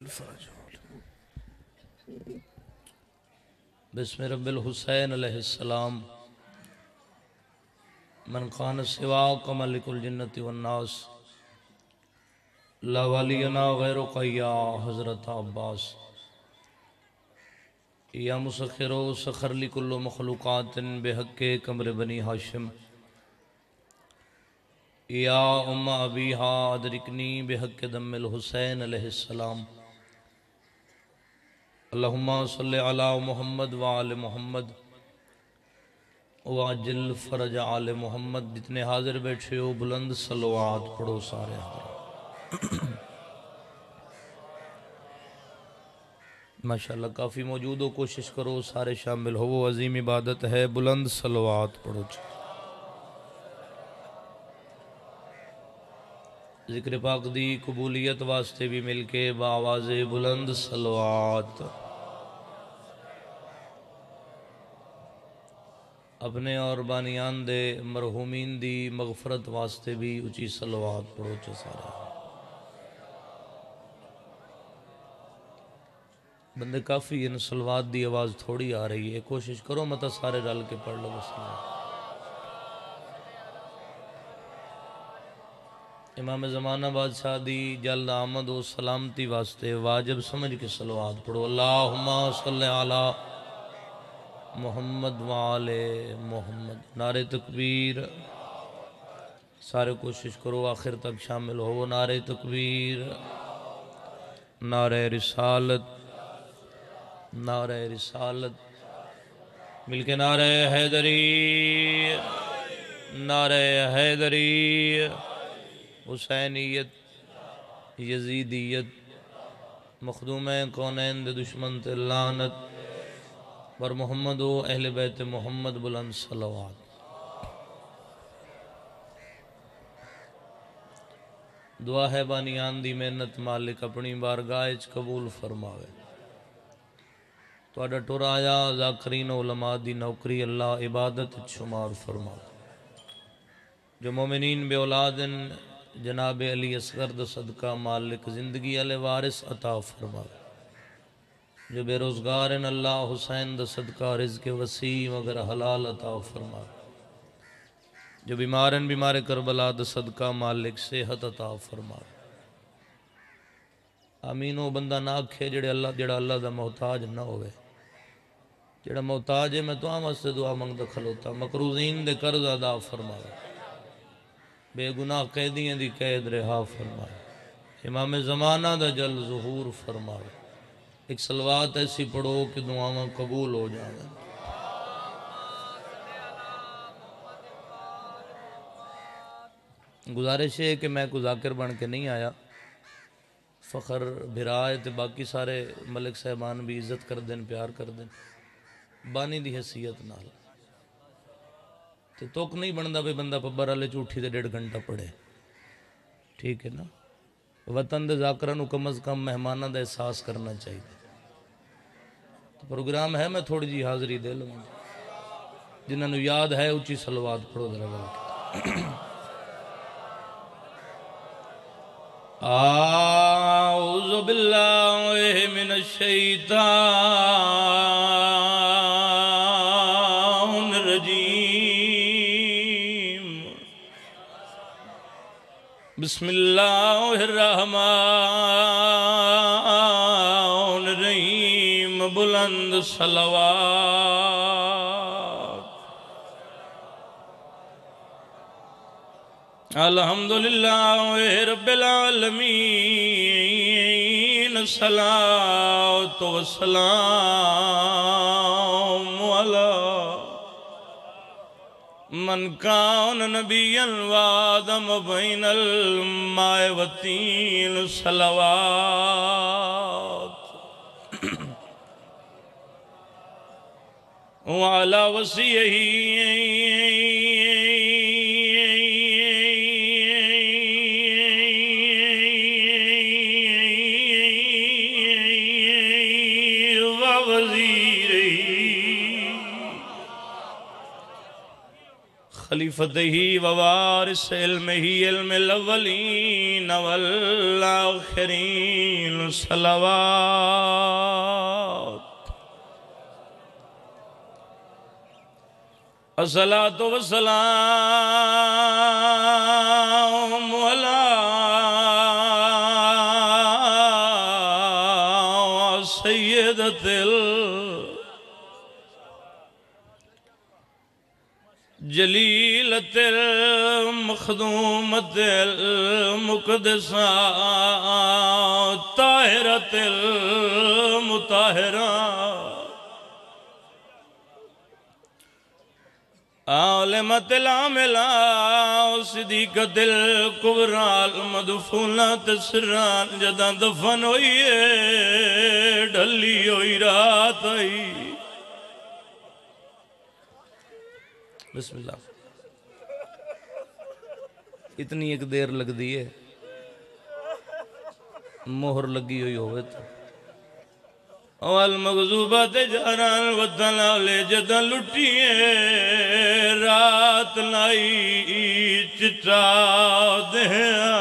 بسم رب الحسین علیہ السلام من قان سواک ملک الجنت والناس لا ولینا غیرک یا حضرت عباس یا مسخر سخر لکل مخلوقات بحق کمر بنی ہاشم یا ام ابیہا ادرکنی بحق دم الحسین علیہ السلام اللہم صلی علی محمد وآل محمد واجل فرج آل محمد. جتنے حاضر بیٹھے ہو بلند صلوات پڑھو سارے حاضر. ماشاءاللہ کافی موجود ہو، کوشش کرو سارے شامل ہو، وہ عظیم عبادت ہے. بلند صلوات پڑھو. ذکر پاک دی قبولیت واسطے بھی مل کے بآواز بلند صلوات. اپنے اور بانیان دے مرحومین دی مغفرت واسطے بھی اچھی صلوات پڑھو. سارا بندے کافی ان صلوات دی آواز تھوڑی آ رہی ہے، کوشش کرو متا سارے رل کے پڑھ لو. امام زمانہ بادشاہ دی جلد آمد و سلامتی واسطے واجب سمجھ کے صلوات پڑھو. اللہم صلی علی محمد وآل محمد. نعرہ تکبیر. سارے کوشش کرو آخر تک شامل ہو. نعرہ تکبیر، نعرہ رسالت، نعرہ رسالت. مل کے نعرہ حیدری، نعرہ حیدری. حسینیت، یزیدیت، مخدوم کونین دے دشمن تے لعنت بر محمد و اہل بیت محمد. بلند صلوات. دعا ہے بانیان دی محنت مالک اپنی بارگاہ وچ قبول فرماوے. تہاڈا ٹر آیا ذاکرین علماء دی نوکری اللہ عبادت شمار فرماوے. جو مومنین بے اولادن جناب علی اصغر دا صدقہ مالک زندگی علی وارث عطا فرماوے. جو بے روزگار ان اللہ حسین دا صدقہ رزق وسیع مگر حلال عطا فرماوے. جو بیمارن بیمار کربلا دا صدقہ مالک صحت عطا فرماوے. آمین. وہ بندہ نہ آکھے جڑا اللہ دا محتاج نہ ہوئے. جڑا محتاج ہے میں تو آم سے دعا منگ دا کھلوتا. مقروضین دے قرض ادا فرماوے. بے گناہ قیدیاں دی قید رہا فرمائے. امام زمانہ دا جل ظہور فرمائے. ایک صلوات ایسی پڑھو کہ دعاواں قبول ہو جائیں. گزارش ہے کہ میں کوئی ذاکر بن کے نہیں آیا. فخر بھرائے تے باقی سارے ملک صاحبان بھی عزت کر دیں، پیار کر دیں بانی دی حیثیت نال. توک نہیں بندہ بھی بندہ پبر والے چوٹھی دے 1.5 گھنٹہ پڑھے. ٹھیک ہے نا. وطن دے ذاکرہ کم از کم مہمانہ دا احساس کرنا چاہیے. پروگرام ہے میں تھوڑی جی حاضری دے لوں. جنہاں نو یاد ہے اچھی صلوات پڑھو ذرا بلکہ. اعوذ باللہ من الشیطان بسم اللہ الرحمن الرحیم. بلند صلوات. الحمدللہ رب العالمین. صلاۃ و سلام علی من کان نبیا وآدم بین الماء والطین. صلوات وعلی وصیہ خلیفتہی ووارث علمہی علم الاولین الأولين والآخرين صلوات الصلاة والسلام على سيدة الجليلة المخدومة المقدسة الطاهرة المطهرة عالمة العاملة صديقة الكبرى المدفونة سران جدا دفن ہوئی ڈلی ہوئی رات آئی بسم اللہ اتنی ایک دیر لگ دی ہے مہر لگی ہوئی ہوئے تو والمغضوبات جہران وطلالے جدہ لٹیے رات لائی چٹا دہیا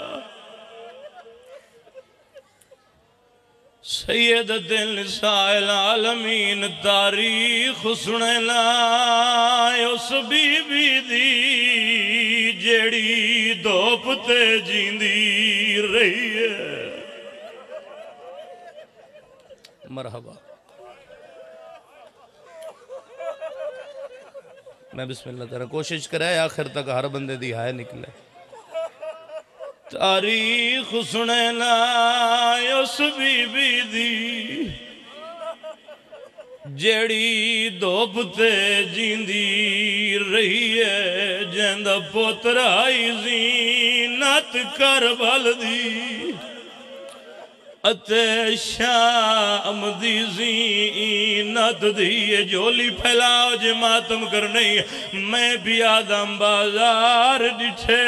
سیدت النساء العالمین تاریخ سننا اس بی بی دی جیڑی دھوپ تے جیندی رہی ہے مرحبا میں بسم اللہ کرا کوشش کرے آخر تک ہر بندے دی ہائے نکلے تاریخ سننا اس بی بی دی جیڑی دھوپ تے جیندی رہی ہے جیندہ پوترائی زینت کربل دی اتے شام دی زینت دی جولی پھیلاؤ جے ماتم کرنی میں بھی آدم بازار ڈٹھے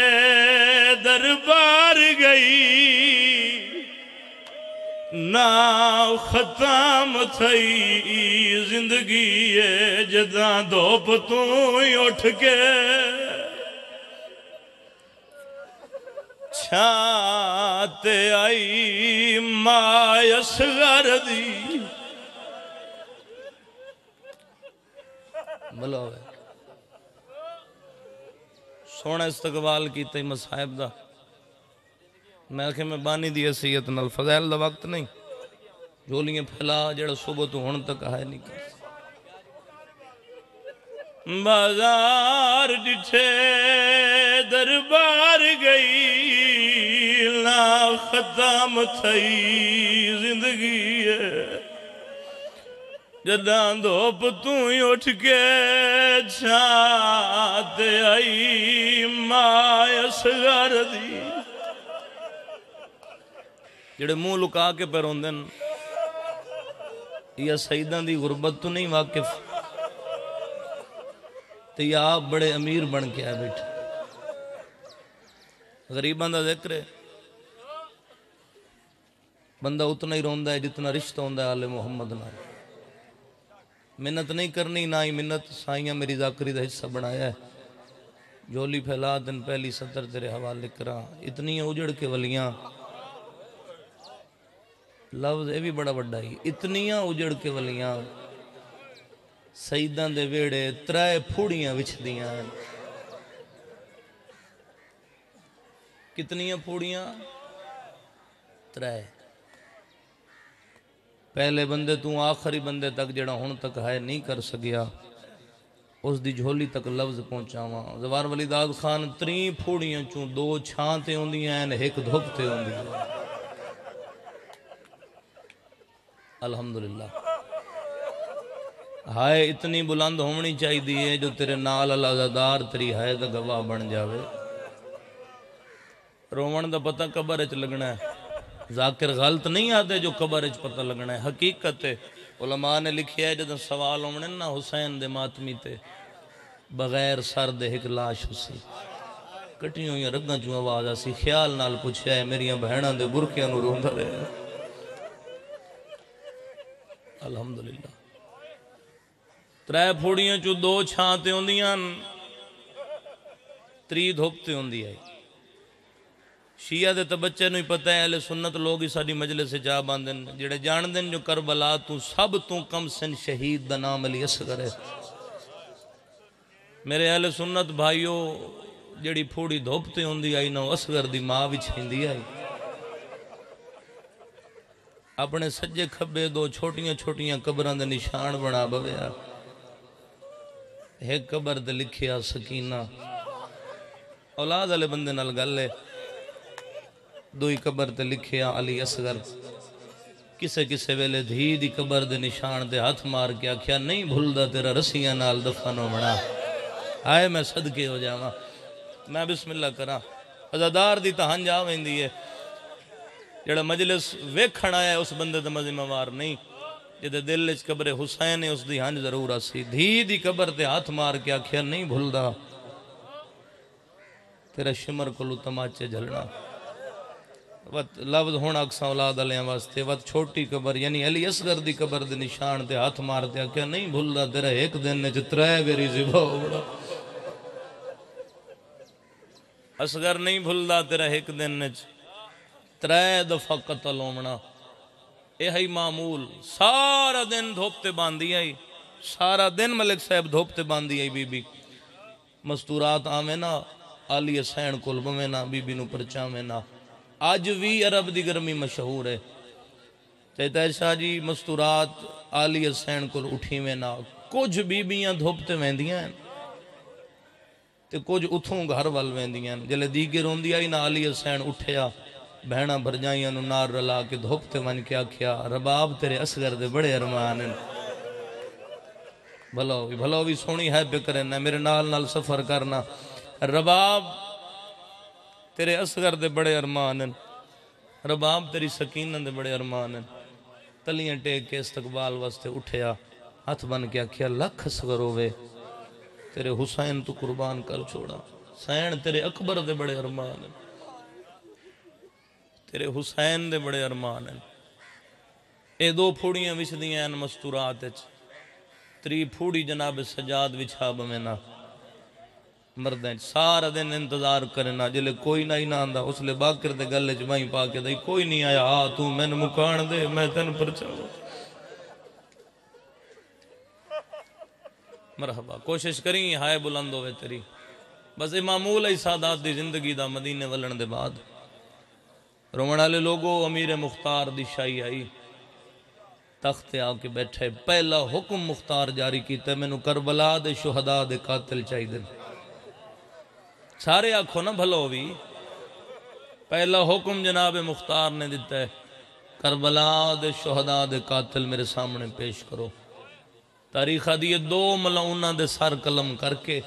دربار گئی نا ختم تھئی زندگی جداں دھوپ تو ہی اٹھ کے چھاتے آئی ماں اصغر دی بلو ہے سونا استقبال کی تی مصاحب دا میں آکھے میں بانی دی حیثیت نال فضائل دا وقت نہیں جولیاں پھیلا جڑا صبح تو ہون تک آئے نہیں کر بازار ڈٹھے دربار گئی نا ختم تھئی زندگی ہے جداں دھوپ تو ہی اٹھ کے چھاتے آئی ماں اصغر دی جڑے منہ لکا کے پہ روندن یا سیدان دی غربت تو نہیں واقف تو یا آپ بڑے امیر بن کے آئے بیٹھے غریبان دا ذکر ہے بندہ اتنا ہی روندہ ہے جتنا رشتہ ہوندہ ہے آل محمد نہ منت نہیں کرنی نہ ہی منت سائیاں میری ذاکری دا حصہ بنایا ہے جولی پھیلا دن پہلی سطر تیرے حوالے کرا اتنی اجڑ کے ولیاں لفظ یہ بھی بڑا بڑا ہی اتنیاں اجڑ کے ولیاں سیدان دے ویڑے ترائے پھوڑیاں وچھ دیاں کتنیاں پھوڑیاں ترائے پہلے بندے تو آخری بندے تک جڑا ہون تک ہے نہیں کر سکیا اس دی جھولی تک لفظ پہنچاواں زوار ولی داد خان ترین پھوڑیاں چون دو چھانتے ہوندیاں ہیں ایک دھوپتے ہوندیاں الحمدللہ ہائے اتنی بلند ہونی چاہی دی ہے جو تیرے نال الازادار تیری ہائے دا گواہ بن جاوے رومن دا پتہ قبر اچ لگنا ہے ذاکر غلط نہیں آتے جو قبر اچ پتہ لگنا ہے حقیقت ہے علماء نے لکھیا ہے جدن سوال ہونے نا حسین دے ماتمی تے بغیر سر دے ایک لاش اسی کٹی ہوئی رگاں چوں آواز اسی خیال نال پوچھیا ہے میریاں بہناں دے برکیاں نو روندا رہے الحمدللہ ترائے پھوڑیاں چوں دو چھانتے ہوندیاں تری دھوپتے ہوندی آئی شیعہ دے تے بچے نوں ہی پتہ ہے، اہل سنت لوگ ہی ساری مجلس سے جا باندھن جڑے جان دن جو کربلا تو سب تو کم سن شہید دا نام علی اصغر ہے۔ میرے اہل سنت بھائیو جڑی پھوڑی دھوپتے ہوندی آئی نہ اصغر دی ماں بھی چھیندی آئی۔ اپنے سجے کھبے دو چھوٹیاں چھوٹیاں قبراں دے نشان بنا بویا، ایک قبر تے لکھیا سکینہ، اولاد والے بندے نال گل ہے، دوئی قبر تے لکھیا علی اصغر۔ کسے کسے ویلے دھی دی قبر دے نشان تے ہاتھ مار کے آکھیا نہیں بھولدا تیرا رسیاں نال دفن ہونا۔ آئے میں صدقے ہو جاواں، میں بسم اللہ کراں، عزادار دی تہن جا ویندی ہے، جڑا مجلس ویکھن آیا ہے اس بندے تے مزے موار نہیں، جدے دل وچ قبر حسین ہے اس دی ہنج ضرور اسی۔ دھی دی قبر تے ہاتھ مار کے آکھیا نہیں بھولدا تیرا شمر کلو تماچے جھلنا۔ وقت لفظ ہونا اکساں اولاد علیہ واسطے، وقت چھوٹی قبر یعنی علی اصغر دی قبر دے نشان تے ہاتھ مار دیا کہ نہیں بھولدا تیرا ایک دن نے ترے ویری ذبح ہو بڑا۔ اصغر نہیں بھولدا تیرا ایک دن نے ترے دفعہ قتل ہومنا۔ اے ہی معمول سارا دن دھوپتے باندھی آئی، سارا دن ملک صاحب دھوپتے باندھی آئی، بی بی مستورات آمیں نا علی حسین کلب میں نا بی بی نو پرچا میں نا۔ آج بھی عرب دی گرمی مشہور ہے، کہتا ہے شاہ جی مستورات علی حسین کل اٹھی میں نا، کچھ بیبیاں دھوپتے ویندیاں ہیں تے کچھ اتھوں گھر وال ویندیاں ہیں۔ جلے دیگر ہوندی آئی نا علی حسین اٹھیا بہنا بھرجائیاں نو نار رلا کے دھوپتے ون کیا کیا رباب تیرے اصغر دے بڑے ارمان ہیں۔ بھلو بھی سونی ہے بکرنا میرے نال سفر کرنا، رباب تیرے اصغر دے بڑے ارمان ہیں، رباب تیری سکینہ دے بڑے ارمان ہیں۔ تلیاں ٹیک کے استقبال واسطے اٹھیا، ہاتھ بن کے آکھیا لکھ اصغر ہوئے تیرے حسین تو قربان کر چھوڑا۔ حسین تیرے اکبر دے بڑے ارمان ہیں، تیرے حسین دے بڑے ارمان ہیں۔ اے دو پھوڑیاں وچ دیاں ہیں مستورات وچ، تری پھوڑی جناب سجاد وچھا بمینا مردیں سارا دن انتظار کرنا، جلے کوئی نہ ہی نہ آندا اس لے باکر دے گلے جمائیں پا کے دائی کوئی نہیں آیا، تو میں نے مکان دے میں تن پر چاہوں۔ مرحبا کوشش کریں ہائے بلند ہوئے تیری، بس اے معمول ہے سادات دی زندگی دا مدینے ولن دے بعد۔ رومن والے لوگوں امیر مختار دی شاہی آئی، تخت آ کے بیٹھے، پہلا حکم مختار جاری کیتا ہے مینوں کربلا دے شہداء دے قاتل چاہی دن۔ سارے آنکھوں نہ بھلو بھی، پہلا حکم جناب مختار نے دیتا ہے کربلا دے شہداء دے قاتل میرے سامنے پیش کرو۔ تاریخ دیئے دو ملعونہ دے سر قلم کر کے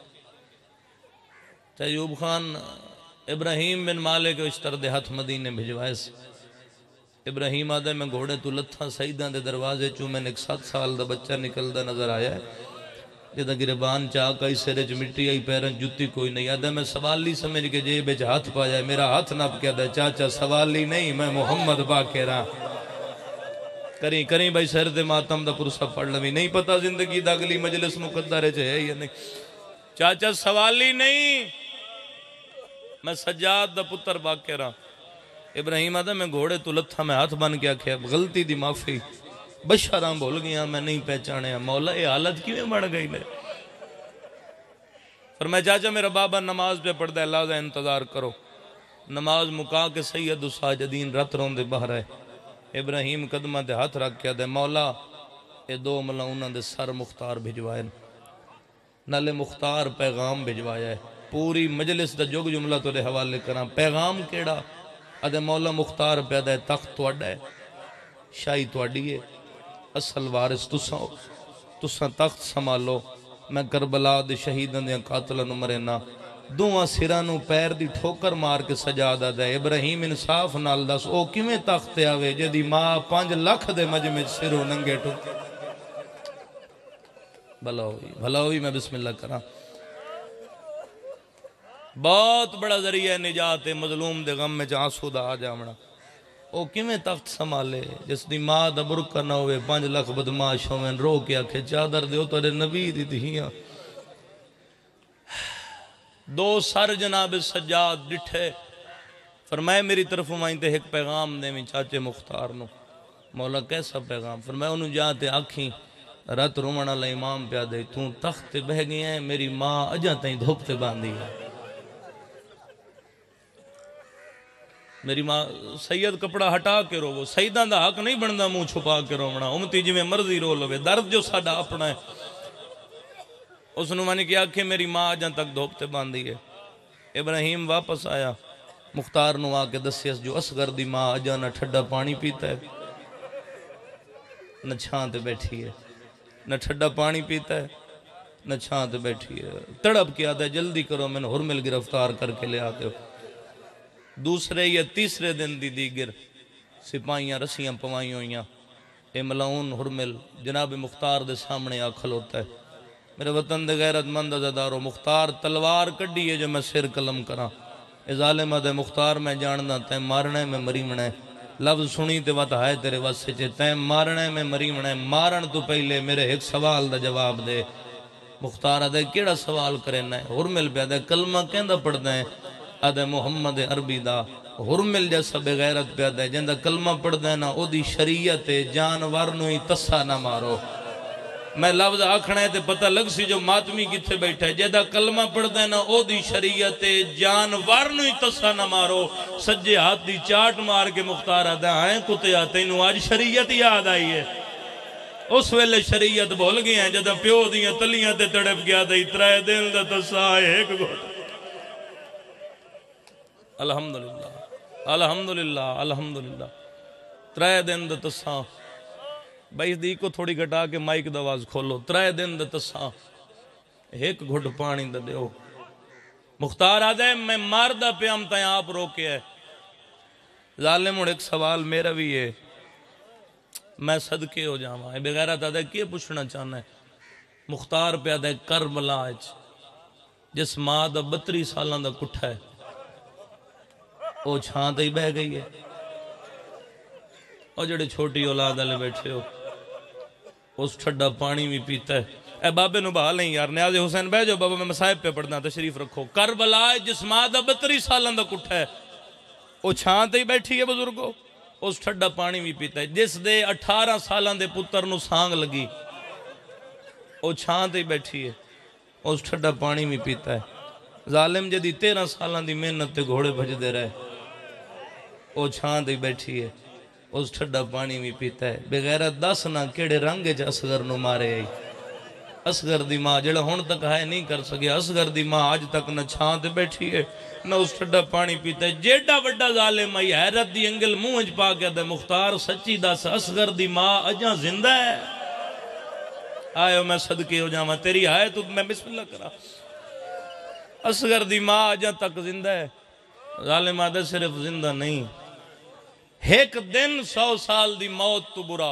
ایوب خان ابراہیم بن مالک اشتر دے ہاتھ مدینے بھجوائے سے۔ ابراہیم آدھے میں گھوڑے تو لتھا سیدہ دے دروازے چوں میں نے ایک 7 سال دا بچہ نکل دا نظر آیا ہے، جدہ گربان چاہ کئی سرج مٹی آئی پیرن جتی کوئی نہیں۔ آدھے میں سوالی سمجھ کے جیب وچ ہاتھ پا جائے، میرا ہاتھ نپ کے آدھے چاچا سوالی نہیں میں محمد باقیرہ کریں بھائی سر دے ماتم دا پرسہ پڑھ لوی، نہیں پتا زندگی دا اگلی مجلس مقدر ہے یا نہیں۔ چاچا سوالی نہیں میں سجاد دا پتر باقیرہ۔ ابراہیم آدھا میں گھوڑے تو لتھا میں ہاتھ بن کے آکھیا غلطی دی معافی، بشاراں بھول گیا میں نہیں پہچانے، مولا یہ حالت کیوں بڑھ گئی میں؟ فرمایا چاچا میرا بابا نماز پہ پڑھ دے، لازہ انتظار کرو۔ نماز مکا کے سید الساجدین رت رون دے باہر ہے۔ ابراہیم قدمہ دے ہاتھ رکھ کے دے مولا یہ دو ملعونہ دے سر مختار بھجوائے، نالے مختار پیغام بھجوایا ہے۔ پوری مجلس دا جوگ جملہ تو دے حوالے کرنا، پیغام کیڑا؟ ادھے مولا مختار پیدا ہے، تخت توڑا ہے، شاہی توڑی ہے، اصل وارث تساں تخت سنبھالو، میں کربلا دے شہیداں دے قاتلاں مرنا۔ دوہاں سرانوں پیر دی ٹھوکر مار کے سجاد ہے۔ ابراہیم انصاف نال دس او کیویں تخت آوے جدی ماں 5 لاکھ دے مجمع سروں ننگے ٹوکے۔ بھلا ہوئی میں بسم اللہ کراں۔ بہت بڑا ذریعہ نجات مظلوم دے غم میں آنسو دا آ جامنا۔ او کیویں تخت سنبھالے جس دی ماں دا برکہ نہ ہوئے، 5 لاکھ بدماش ہوئے، رو کے آکھے چادر دیو تیرے نبی دی دھیاں۔ 2 سر جناب سجاد ڈٹھے، فرمایا میری طرف مائیں تے ایک پیغام دے میں چاچے مختار نو۔ مولا کیسا پیغام؟ فرمایا انہوں جاتے آکھیں رات رومن والا امام پیا دے توں تخت بہ گئی ہیں، میری ماں اجاں تائیں دھوپ تے باندھی ہے۔ میری ماں سید کپڑا ہٹا کے رو، سیداں دا حق نہیں بندا منہ چھپا کے رونا، امتی جی میں مرضی رو لوے، درد جو ساڈا اپنا ہے۔ اس نے مانی کیا کہ میری ماں اجاں تک دھوپ تے باندھی ہے۔ ابراہیم واپس آیا، مختار نو آ کے دسیس جو اصغر دی ماں اجاں نہ ٹھڈا پانی پیتا ہے نہ چھاں تے بیٹھی ہے، نہ ٹھڈا پانی پیتا ہے نہ چھاں تے بیٹھی ہے۔ تڑپ کیا تھا جلدی کرو میں نے ہرمل گرفتار کر کے لے آتے ہو۔ دوسرے یا تیسرے دن دی دیگر سپاہیاں رسیاں پوائیں ہوئیاں، اے ملعون ہرمل جناب مختار دے سامنے آ کھلوتا ہے۔ میرے وطن دے غیرت مند عزادارو، مختار تلوار کڈی ہے جو میں سر قلم کراں، اے ظالمہ دے مختار میں جاننا تیں مارنے میں مری منے، لفظ سنی تے وات ہائے تیرے واسے چے تیں مارنے میں مری منے، مارن تو پہلے میرے ایک سوال دا جواب دے۔ مختار آدھے کیڑا سوال کرنا ہے؟ ہرمل پہ آدھے کلمہ کہندہ پڑھنا ہے، آدھے محمد عربی دا ہرمل جیسا بے غیرت پہ آدھے جندہ کلمہ پڑھنا ہے نا او دی شریعت جانور نو ہی تسا نہ مارو۔ میں لفظ آکھنا ہے تے پتہ لگ سی جو ماتمی کتھے بیٹھا ہے، جیدہ کلمہ پڑھنا ہے نا او دی شریعت جانور نو ہی تسا نہ مارو۔ سجے ہاتھ دی چاٹ مار کے مختار آدھے آئیں کتے آتے انہوں آج شریعت یاد آئی ہے۔ اس ویلے شریعت بھول گئی ہیں جدہ پیو دیاں تلیاں تے تڑپ گیا دے اترائے دل دا تسا ایک گھوٹ۔ الحمدللہ الحمدللہ الحمدللہ ترائے دن دا تسا بائیس دی کو تھوڑی گھٹا کے مائک دواز کھولو، ترائے دن دا تسا ایک گھٹ پانی دا دیو۔ مختار آدھے میں ماردہ پہ ہم تائیں آپ روکے ہے۔ ظالم اور ایک سوال میرا بھی ہے، میں صدقے ہو جاواں ہے بغیرت آدھے کیے پوچھنا چاہنا ہے؟ مختار پہ آدھے کربلا جس ماں دا 32 سالاں دا کٹھا ہے وہ چھاں تے ہی بہ گئی ہے، اور جڑے چھوٹی اولاد والے بیٹھے ہو اس ٹھڈا پانی بھی پیتا ہے۔ اے بابے نو بحال نہیں یار، نیاز حسین بہ جو بابا میں مصائب پہ پڑھنا تشریف رکھو۔ کربلا جس ماں دا 32 سالاں دا کٹھا ہے وہ چھاں تے ہی بیٹھی ہے بزرگو، اس ٹھڈا پانی بھی پیتا ہے۔ جس دے 18 سالاں دے پتر نو سانگ لگی وہ چھاں تے ہی بیٹھی ہے، اس ٹھڈا پانی بھی پیتا ہے۔ ظالم جدی 13 سالاں دی محنت تے گھوڑے بھج دے رہے وہ چھاں تے ہی بیٹھی ہے، اس ٹھڈا پانی بھی پیتا ہے۔ بغیرت دس نہ کیڑے رنگے چ اصغر نو مارے آئی۔ اصغر دی ماں جڑا ہون تک ہائے نہیں کر سکیا، اصغر دی ماں آج تک نہ چھاں تے بیٹھی ہے نہ اس ٹھڈا پانی پیتا ہے۔ جیڑا وڈا ظالم آئی حیرت دی انگل منہ اج پا کے دے مختار سچی دس اصغر دی ماں اجاں زندہ ہے؟ آئے میں صدقے ہو جاواں تیری آئے تو میں بسم اللہ کرا۔ اصغر دی ماں اجاں تک زندہ ہے۔ ظالم آدھے صرف زندہ نہیں، ایک دن 100 سال دی موت تو برا،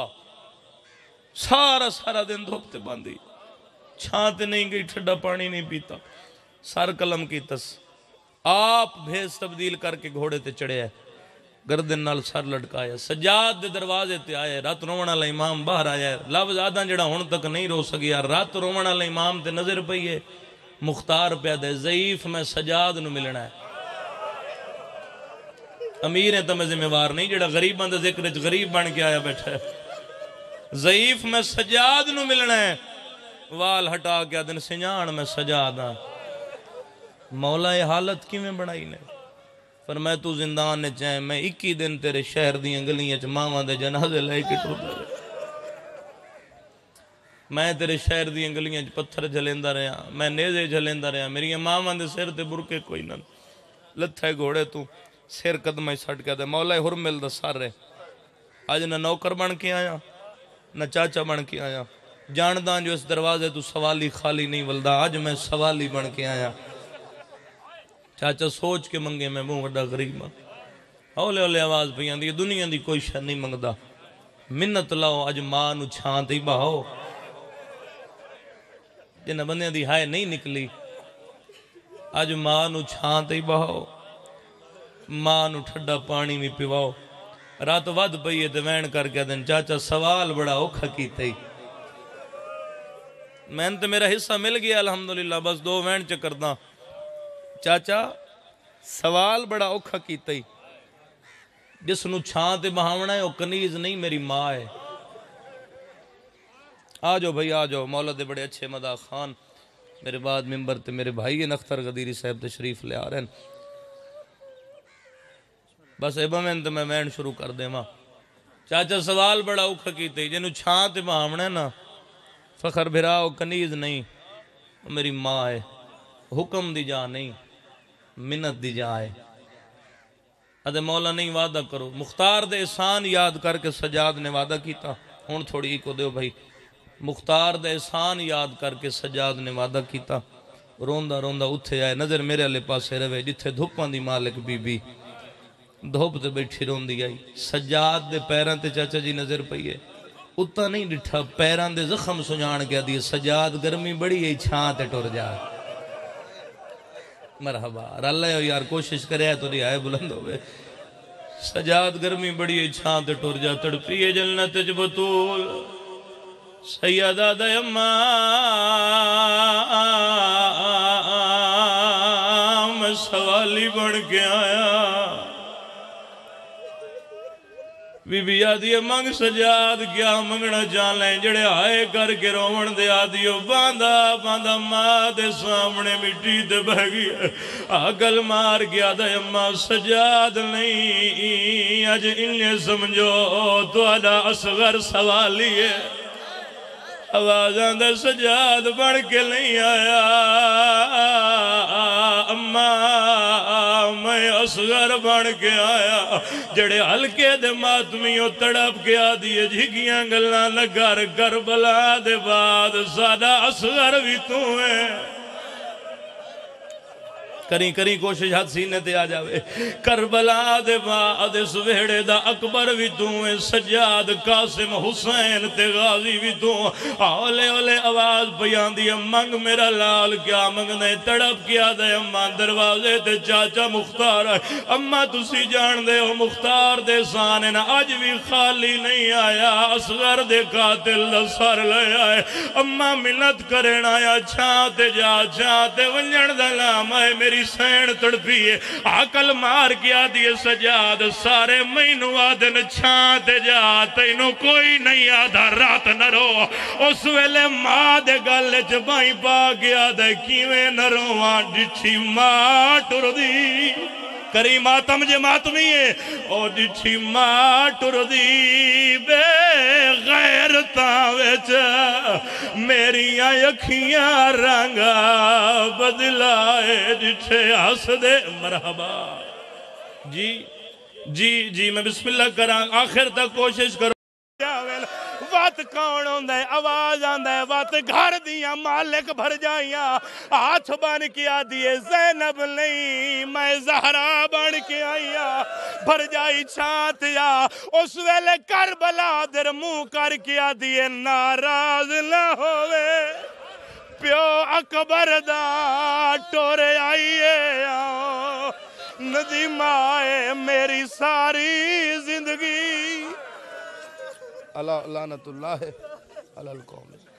سارا دن دھوپتے باندھی، چھانتے نہیں گئی، ٹھڈا پانی نہیں پیتا، سر قلم کی تس آپ بھیس تبدیل کر کے گھوڑے تے چڑھے ہے، گردن نال سر لٹکایا، سجاد دے دروازے تے آئے، رات رومن والا امام باہر آیا ہے۔ لفظ آدھا جڑا ہون تک نہیں رو سکیا، رات رومن والا امام تے نظر پئی ہے، مختار پہ دے ضعیف میں سجاد نو ملنا ہے۔ امیر ہیں تو میں ذمہ وار نہیں، جڑا غریب بندہ ذکر غریب بن کے آیا بیٹھا ہے۔ ضعیف میں سجاد نو ملنا ہے، وال ہٹا کے دن سنجان میں سجادہ۔ مولا یہ حالت کی میں بڑھائی نے؟ فرمایا تو زندان نے چاہیں میں 21 دن تیرے شہر دیاں گلیاں چ ماواں دے جنازے لے کے ٹردا رہا، میں تیرے شہر دیاں گلیاں چ پتھر جھلیندا رہا، میں نیزے جھلیندا رہا، میری ماواں دے سر تے برکے کوئی نہ لتھے گھوڑے تو سر قدمہ سٹ کے دے مولا ہرمل دا سر ہے۔ آج نہ نوکر بن کے آیا نہ چاچا بن کے آیا، جاندان جو اس دروازے تو سوالی خالی نہیں ولدا، آج میں سوالی بن کے آیا۔ چاچا سوچ کے منگے میں بہت بڑا غریب ہوں، ہولے ہولے آواز پہ آندی دنیا دی کوئی شے نہیں منگدا، منت لاؤ اج ماں نو چھاں تے بہاؤ۔ جنہ بندیاں دی ہائے نہیں نکلی اج ماں نو چھاں تے بہاؤ، ماں نو ٹھڈا پانی بھی پیواؤ۔ رات ود پئیے تے وین کر کے دن چاچا سوال بڑا اوکھا کیتا ہی، میں تے میرا حصہ مل گیا الحمدللہ، بس 2 وین چکرداں۔ چاچا سوال بڑا اوکھا کیتا ہی، جس نو چھان تے بہاونا ہے وہ کنیز نہیں میری ماں ہے. آ جاؤ بھائی آ جاؤ. مولا دے بڑے اچھے مداح خان میرے بعد ممبر تے میرے بھائی ہیں اختر غدیری صاحب تشریف لے آ رہے ہیں. بس ایبا میں تو میں وین شروع کر دے ماں. چاچا سوال بڑا اوکھا کیتے جنہوں چھان تے بہاونا ہے نا فخر بھرا وہ کنیز نہیں وہ میری ماں ہے. حکم دی جا نہیں منت دی جا ہے. ادھے مولا نہیں وعدہ کرو. مختار دے احسان یاد کر کے سجاد نے وعدہ کیتا. ہون تھوڑی ایک کو دیو بھائی. مختار دے احسان یاد کر کے سجاد نے وعدہ کیتا. روندہ روندہ اتھے آئے نظر میرے علیہ پاسے روے جتھے دھوپاں دی مالک بی بی دھوپ تے بیٹھی روندی آئی. سجاد دے پیران تے چاچا جی نظر پئیے اتا نہیں ڈٹھا پیران دے زخم سنجان گیا دی. سجاد گرمی بڑی ہے چھان تے ٹور جا. مرحبا راللہ یار کوشش کرے تو نہیں آئے بلند ہوئے. سجاد گرمی بڑی ہے چھان تے ٹور جا. تڑپی ہے جنت اچ بطول سیدہ دے اماں میں سوالی بڑھ کے آیا. بی بی آدھی منگ سجاد کیا منگنا چالیں جڑے آئے کر کے رومن دے آدھیو باندھا باندھا ماں دے سامنے مٹی دے بہ گیا. آگل مار گیا دے اماں سجاد نہیں اج انہیں سمجھو تو آدھا اصغر سوالی ہے. آوازاں دے سجاد بڑھ کے نہیں آیا اماں میں اصغر بڑھ کے آیا. جڑے ہلکے دے ماتمیوں تڑپ کے آدھیے جھگیاں گلنا لگر کربلا دے بعد سادہ اصغر بھی تو ہے. کریں کوشش ہاتھ سینے تے آ جاوے. کربلا دے بعد سویڑے دا اکبر بھی تو ہے. سجاد قاسم حسین تے غازی بھی تو. اولے اولے آواز بیان دی منگ میرا لال کیا منگنے تڑپ کیا دے اماں دروازے تے چاچا مختار ہے. اماں تسی جان دے ہو مختار دے سانے نا آج بھی خالی نہیں آیا. اصغر دے قاتل دا سر لے آئے. اماں منت کرن آیا چھانتے جا چھانتے ونجن دا لام آئے میری سین تڑپی ہے. عقل مار کیا دیئے سجاد سارے مینو آدن چھانتے جا تینو کوئی نہیں آدھا رات نہ رو. اس ویلے ماں دے گلے چبائیں پا گیا دے کیویں نہ روان ڈٹھی ماں ٹر دی. کری ماتم جے ماتمی ہے او ڈٹھی ماں ٹر دی بے غیرتاں وچ میریاں اکھیاں رنگا بدلائے ڈٹھے ہس دے. مرحبا جی میں بسم اللہ کران آخر تک کوشش کرو. وات کون ہوندہ ہے آواز آندہ ہے وات گھر دیاں مالک بھر جائیاں. ہاتھ بان کیا دیئے زینب نہیں میں زہرا بان کے آئیاں. بھر جائی چھانت یا اس ویلے کربلا در منہ کر کیا دیئے ناراض نہ ہوئے. پیو اکبر دا ٹورے آئیے ندیم آئے میری ساری زندگی. اللہ لعنت اللہ علی القوم.